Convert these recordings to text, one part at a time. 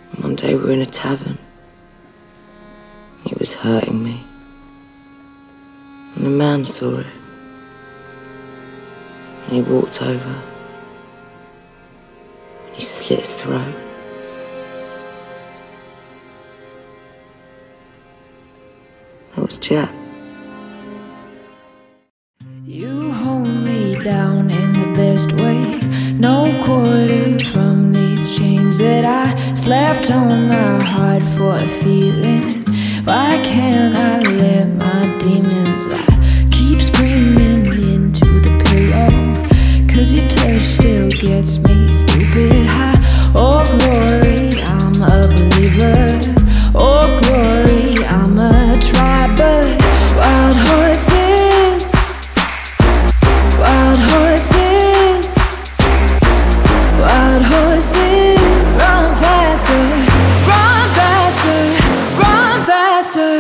One day we were in a tavern. He was hurting me. And a man saw it. And he walked over. And he slit his throat. That was Jack. You hold me down in the best way. No quarter from these chains that I slapped on my heart for a feeling. Why can't I let my demons lie? Keep screaming into the pillow, 'cause your touch still gets me stupid high. Oh glory, I'm a believer. Oh glory, I'm a try, but wild horses, wild horses, wild horses, run faster, run faster, run faster.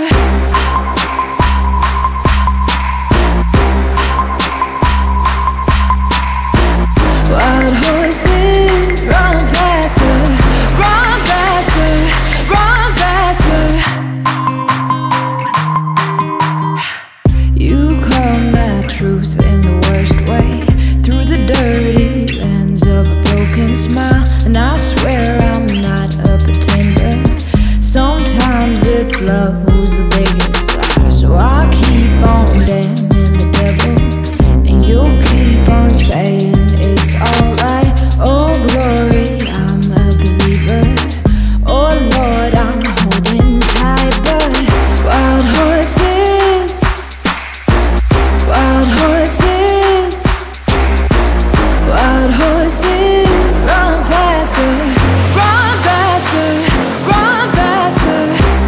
Wild horses, run faster, run faster, run faster. You call my truth in the worst way, through the dirty lens of a broken smile. And I swear I'm not a pretender. Sometimes it's love who's the biggest liar. So I keep on damning the devil, and you'll keep on saying it's alright. Oh glory, I'm a believer. Oh Lord, I'm holding tight, but wild horses, wild horses, wild horses, run faster, run faster, run faster.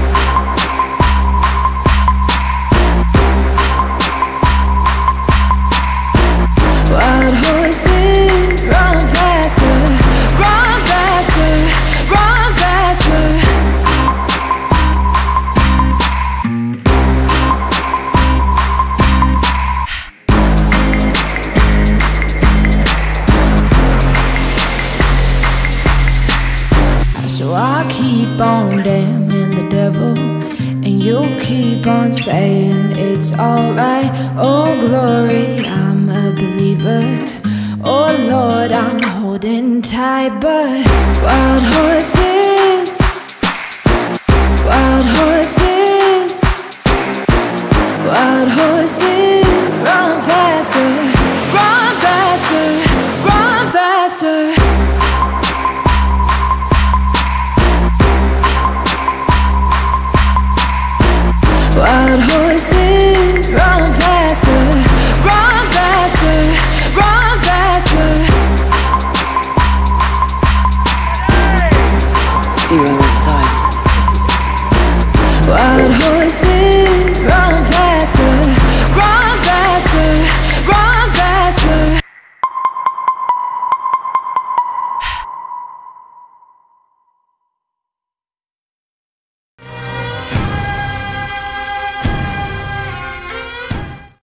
Wild horses, run faster, run faster, run faster. So I keep on damning the devil, and you'll keep on saying it's alright. Oh glory, I'm a believer. Oh Lord, I'm holding tight, but wild horses, wild horses, wild horses.